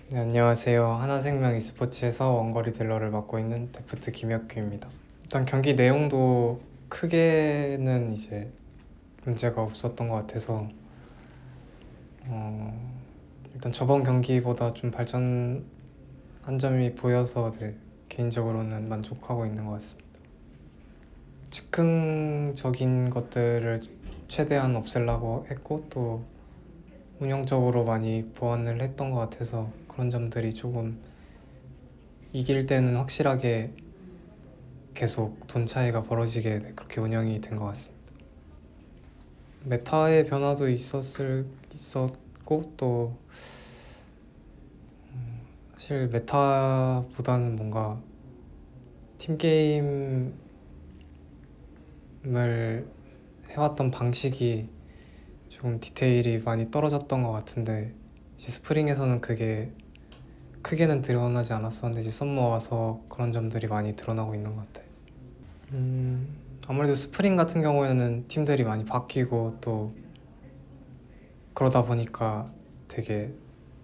네, 안녕하세요. 하나생명 e스포츠에서 원거리 딜러를 맡고 있는 데프트 김혁규입니다. 일단 경기 내용도 크게는 이제 문제가 없었던 것 같아서 일단 저번 경기보다 좀 발전한 점이 보여서 개인적으로는 만족하고 있는 것 같습니다. 즉흥적인 것들을 최대한 없애려고 했고 또 운영적으로 많이 보완을 했던 것 같아서 그런 점들이 조금 이길 때는 확실하게 계속 돈 차이가 벌어지게 그렇게 운영이 된 것 같습니다. 메타의 변화도 있었고 또 사실 메타보다는 뭔가 팀게임을 해왔던 방식이 조금 디테일이 많이 떨어졌던 것 같은데 이제 스프링에서는 그게 크게는 드러나지 않았었는데 이제 썸머 와서 그런 점들이 많이 드러나고 있는 것 같아요. 아무래도 스프링 같은 경우에는 팀들이 많이 바뀌고 또 그러다 보니까 되게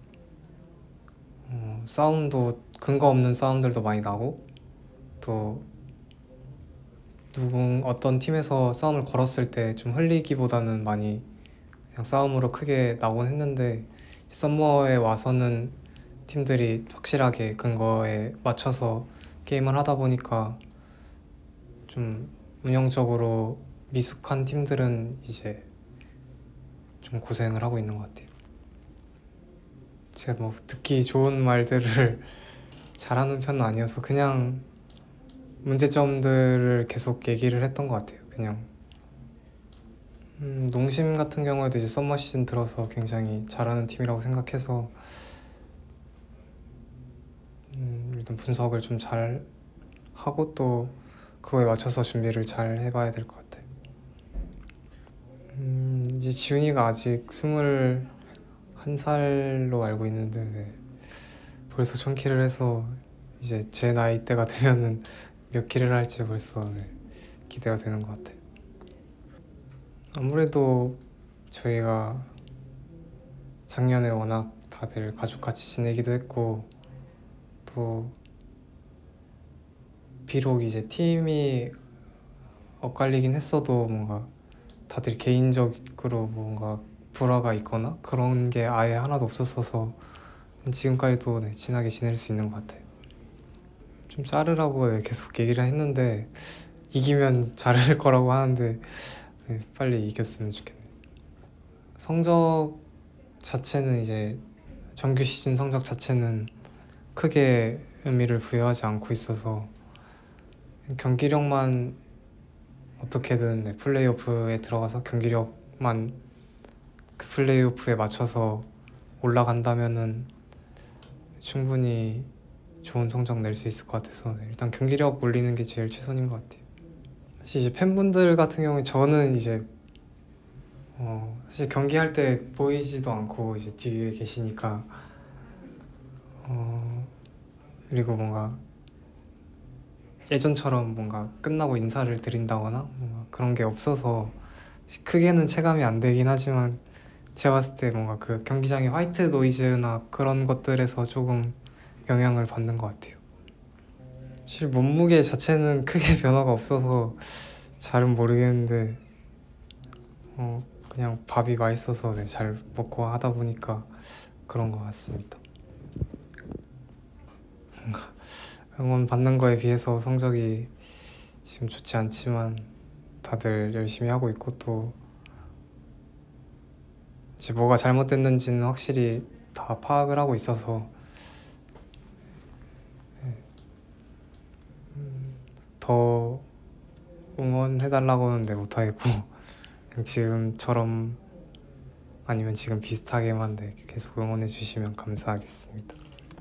싸움도 근거 없는 싸움들도 많이 나고 또 어떤 팀에서 싸움을 걸었을 때 좀 흘리기보다는 많이 그냥 싸움으로 크게 나오곤 했는데 썸머에 와서는 팀들이 확실하게 근거에 맞춰서 게임을 하다 보니까 좀 운영적으로 미숙한 팀들은 이제 좀 고생을 하고 있는 것 같아요. 제가 뭐 듣기 좋은 말들을 잘하는 편은 아니어서 그냥 문제점들을 계속 얘기를 했던 것 같아요. 그냥 농심 같은 경우에도 이제 썸머 시즌 들어서 굉장히 잘하는 팀이라고 생각해서 일단 분석을 좀 잘 하고 또 그거에 맞춰서 준비를 잘 해봐야 될 것 같아요. 이제 지훈이가 아직 21살로 알고 있는데 벌써 촌키를 해서 이제 제 나이대가 되면은 몇 킬을 할지 벌써 기대가 되는 것 같아요. 아무래도 저희가 작년에 워낙 다들 가족같이 지내기도 했고 또 비록 이제 팀이 엇갈리긴 했어도 뭔가 다들 개인적으로 뭔가 불화가 있거나 그런 게 아예 하나도 없었어서 지금까지도 친하게 지낼 수 있는 것 같아요. 좀 자르라고 계속 얘기를 했는데 이기면 자를 거라고 하는데 빨리 이겼으면 좋겠네요. 성적 자체는 이제 정규 시즌 성적 자체는 크게 의미를 부여하지 않고 있어서 경기력만 어떻게든 플레이오프에 들어가서 경기력만 그 플레이오프에 맞춰서 올라간다면은 충분히 좋은 성적 낼 수 있을 것 같아서 일단 경기력 올리는 게 제일 최선인 것 같아요. 사실 이제 팬분들 같은 경우에 저는 이제 사실 경기할 때 보이지도 않고 이제 뒤에 계시니까 그리고 뭔가 예전처럼 뭔가 끝나고 인사를 드린다거나 뭔가 그런 게 없어서 크게는 체감이 안 되긴 하지만 제가 봤을 때 뭔가 그 경기장의 화이트 노이즈나 그런 것들에서 조금 영향을 받는 것 같아요. 사실 몸무게 자체는 크게 변화가 없어서 잘은 모르겠는데 그냥 밥이 맛있어서 잘 먹고 하다 보니까 그런 것 같습니다. 응원 받는 거에 비해서 성적이 지금 좋지 않지만 다들 열심히 하고 있고 또 이제 뭐가 잘못됐는지는 확실히 다 파악을 하고 있어서 더 응원해달라고는 못하겠고 그냥 지금처럼 아니면 지금 비슷하게만 계속 응원해 주시면 감사하겠습니다.